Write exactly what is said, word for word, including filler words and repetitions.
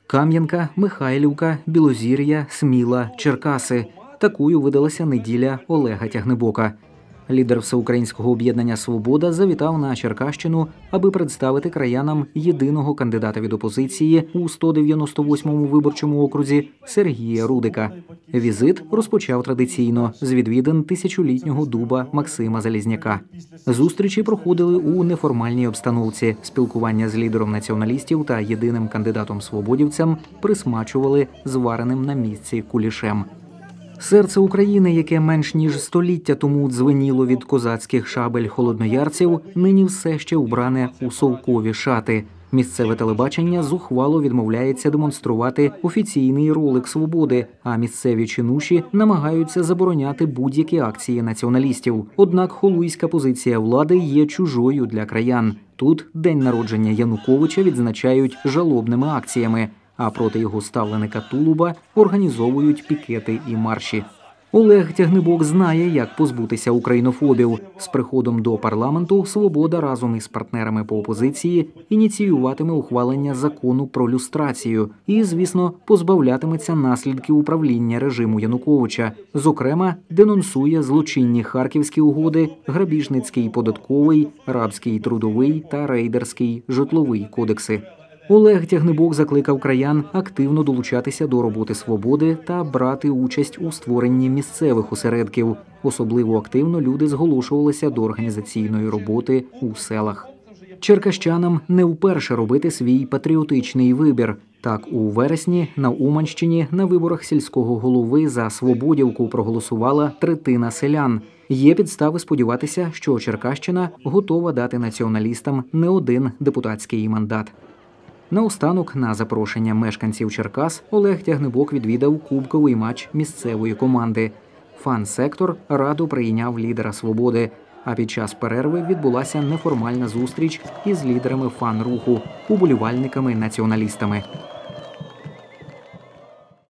Кам'янка, Михайлівка, Білозір'я, Сміла, Черкаси. Такою видалася неділя Олега Тягнебока. Лідер Всеукраїнського об'єднання «Свобода» завітав на Черкащину, аби представити краянам єдиного кандидата від опозиції у сто дев'яносто восьмому виборчому окрузі Сергія Рудика. Візит розпочав традиційно з відвідин тисячолітнього дуба Максима Залізняка. Зустрічі проходили у неформальній обстановці. Спілкування з лідером націоналістів та єдиним кандидатом-свободівцем присмачували звареним на місці кулішем. Серце України, яке менш ніж століття тому дзвеніло від козацьких шабель холодноярців, нині все ще убране у совкові шати. Місцеве телебачення зухвало відмовляється демонструвати офіційний ролик «Свободи», а місцеві чинуші намагаються забороняти будь-які акції націоналістів. Однак холуйська позиція влади є чужою для краян. Тут день народження Януковича відзначають жалобними акціями, а проти його ставленика Тулуба організовують пікети і марші. Олег Тягнебок знає, як позбутися українофобів. З приходом до парламенту «Свобода» разом із партнерами по опозиції ініціюватиме ухвалення закону про люстрацію і, звісно, позбавлятиметься наслідків управління режиму Януковича. Зокрема, денонсує злочинні Харківські угоди, грабіжницький податковий, рабський трудовий та рейдерський житловий кодекси. Олег Тягнебок закликав краян активно долучатися до роботи «Свободи» та брати участь у створенні місцевих осередків. Особливо активно люди зголошувалися до організаційної роботи у селах. Черкащанам не вперше робити свій патріотичний вибір. Так, у вересні на Уманщині на виборах сільського голови за «Свободівку» проголосувала третина селян. Є підстави сподіватися, що Черкащина готова дати націоналістам не один депутатський мандат. Наостанок, на запрошення мешканців Черкас, Олег Тягнебок відвідав кубковий матч місцевої команди. Фан-сектор радо прийняв лідера «Свободи», а під час перерви відбулася неформальна зустріч із лідерами фан-руху, уболівальниками-націоналістами.